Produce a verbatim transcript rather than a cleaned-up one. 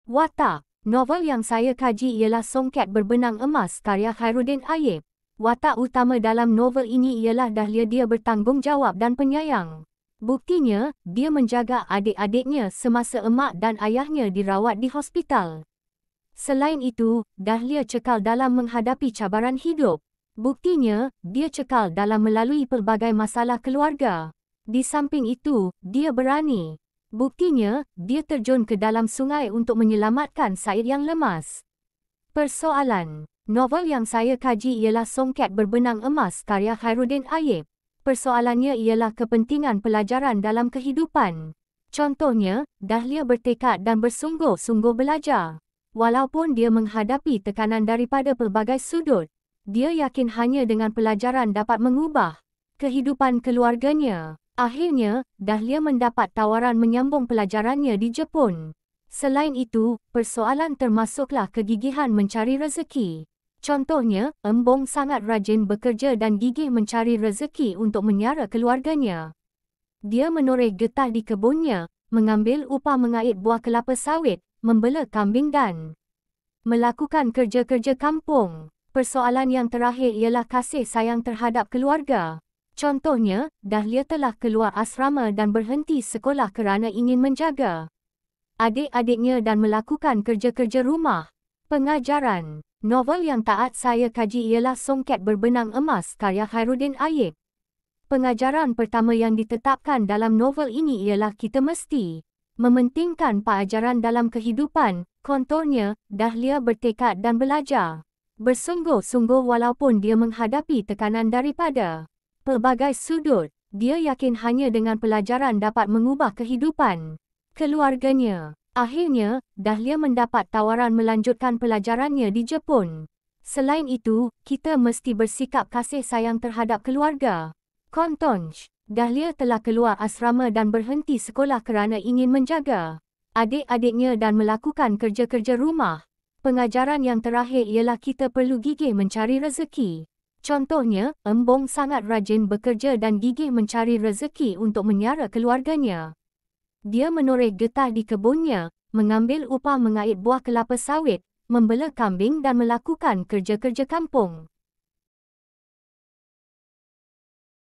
Watak. Novel yang saya kaji ialah Songket Berbenang Emas karya Khairuddin Ayib. Watak utama dalam novel ini ialah Dahlia. Dia bertanggungjawab dan penyayang. Buktinya, dia menjaga adik-adiknya semasa emak dan ayahnya dirawat di hospital. Selain itu, Dahlia cekal dalam menghadapi cabaran hidup. Buktinya, dia cekal dalam melalui pelbagai masalah keluarga. Di samping itu, dia berani. Buktinya, dia terjun ke dalam sungai untuk menyelamatkan Said yang lemas. Persoalan. Novel yang saya kaji ialah Songket Berbenang Emas karya Khairuddin Ayib. Persoalannya ialah kepentingan pelajaran dalam kehidupan. Contohnya, Dahlia bertekad dan bersungguh-sungguh belajar. Walaupun dia menghadapi tekanan daripada pelbagai sudut, dia yakin hanya dengan pelajaran dapat mengubah kehidupan keluarganya. Akhirnya, Dahlia mendapat tawaran menyambung pelajarannya di Jepun. Selain itu, persoalan termasuklah kegigihan mencari rezeki. Contohnya, Embong sangat rajin bekerja dan gigih mencari rezeki untuk menyara keluarganya. Dia menoreh getah di kebunnya, mengambil upah mengait buah kelapa sawit, membela kambing dan melakukan kerja-kerja kampung. Persoalan yang terakhir ialah kasih sayang terhadap keluarga. Contohnya, Dahlia telah keluar asrama dan berhenti sekolah kerana ingin menjaga adik-adiknya dan melakukan kerja-kerja rumah. Pengajaran. Novel yang taat saya kaji ialah Songket Berbenang Emas karya Khairuddin Ayib. Pengajaran pertama yang ditetapkan dalam novel ini ialah kita mesti mementingkan pelajaran dalam kehidupan. Contohnya, Dahlia bertekad dan belajar bersungguh-sungguh walaupun dia menghadapi tekanan daripada pelbagai sudut. Dia yakin hanya dengan pelajaran dapat mengubah kehidupan keluarganya. Akhirnya, Dahlia mendapat tawaran melanjutkan pelajarannya di Jepun. Selain itu, kita mesti bersikap kasih sayang terhadap keluarga. Contohnya, Dahlia telah keluar asrama dan berhenti sekolah kerana ingin menjaga adik-adiknya dan melakukan kerja-kerja rumah. Pengajaran yang terakhir ialah kita perlu gigih mencari rezeki. Contohnya, Embong sangat rajin bekerja dan gigih mencari rezeki untuk menyara keluarganya. Dia menoreh getah di kebunnya, mengambil upah mengait buah kelapa sawit, membela kambing dan melakukan kerja-kerja kampung.